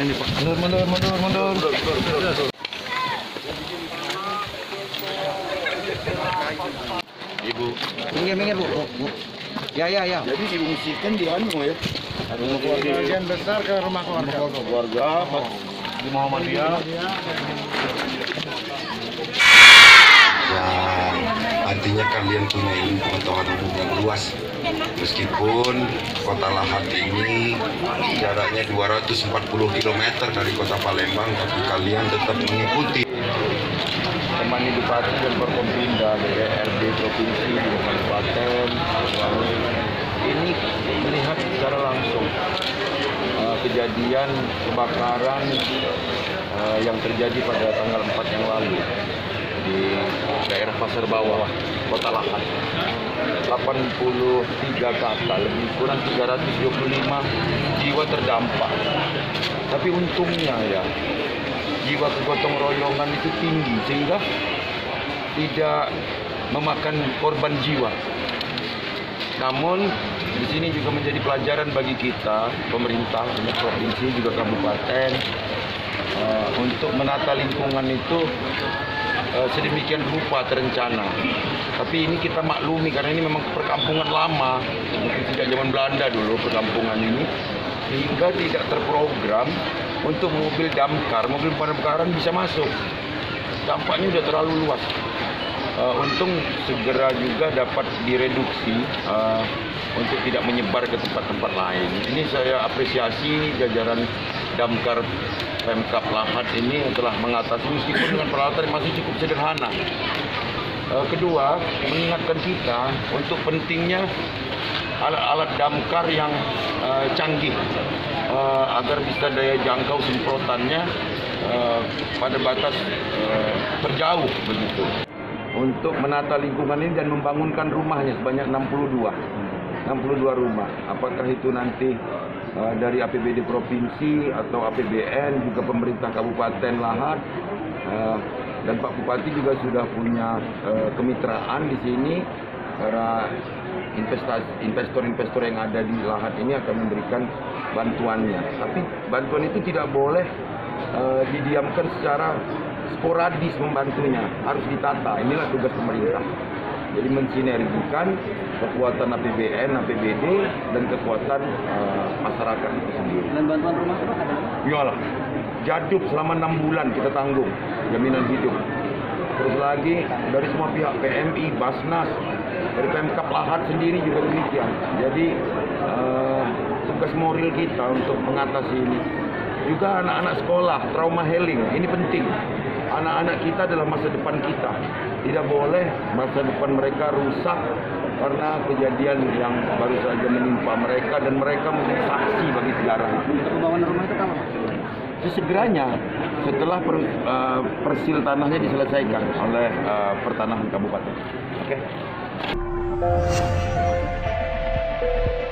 ini Pak. Mundur. Ibu. Minggir Bu. Ya. Jadi diungsikan di anu ya. Rumah keluarga. Bagian besar ke rumah keluarga. Keluarga di Muhammadiyah. Yang artinya kalian punya ilmu pengetahuan umum yang luas. Meskipun kota Lahat ini jaraknya 240 km dari kota Palembang, tapi kalian tetap mengikuti. Temani Bupati dan Forkompinda, DPRD Provinsi, Kabupaten, ini melihat secara langsung kejadian kebakaran yang terjadi pada tanggal 4 yang lalu di daerah Pasar Bawah, Kota Lahat. 83 kakak, lebih kurang 325 jiwa terdampak. Tapi untungnya ya, jiwa kegotong royongan itu tinggi sehingga tidak memakan korban jiwa. Namun di sini juga menjadi pelajaran bagi kita, pemerintah, provinsi juga kabupaten, untuk menata lingkungan itu sedemikian rupa terencana. Tapi ini kita maklumi karena ini memang perkampungan lama, mungkin sejak zaman Belanda dulu perkampungan ini, sehingga tidak terprogram untuk mobil damkar, mobil pemadam kebakaran bisa masuk. Dampaknya sudah terlalu luas. Untung segera juga dapat direduksi untuk tidak menyebar ke tempat-tempat lain. Ini saya apresiasi jajaran damkar Pemkab Lahat ini telah mengatasi meskipun dengan peralatan masih cukup sederhana. Kedua, mengingatkan kita untuk pentingnya alat-alat damkar yang canggih agar bisa daya jangkau semprotannya pada batas terjauh begitu. Untuk menata lingkungan ini dan membangunkan rumahnya sebanyak 62 rumah. Apakah itu nanti dari APBD provinsi atau APBN, juga pemerintah Kabupaten Lahat, dan Pak Bupati juga sudah punya kemitraan di sini. Para investor-investor yang ada di Lahat ini akan memberikan bantuannya. Tapi bantuan itu tidak boleh didiamkan secara sporadis membantunya, harus ditata. Inilah tugas pemerintah. Jadi mensinergikan kekuatan APBN, APBD, dan kekuatan masyarakat itu sendiri. Dan bantuan rumah itu ada? Iyalah, jaduk selama 6 bulan kita tanggung jaminan hidup. Terus lagi dari semua pihak, PMI, Basnas, dari Pemkab Lahat sendiri juga demikian. Jadi tugas moral kita untuk mengatasi ini. Juga anak-anak sekolah, trauma healing, ini penting. Anak-anak kita adalah masa depan kita. Tidak boleh masa depan mereka rusak karena kejadian yang baru saja menimpa mereka, dan mereka menjadi saksi bagi sejarah itu. Pembangunan rumah itu kapan? Sesegeranya setelah persil tanahnya diselesaikan oleh pertanahan kabupaten. Oke.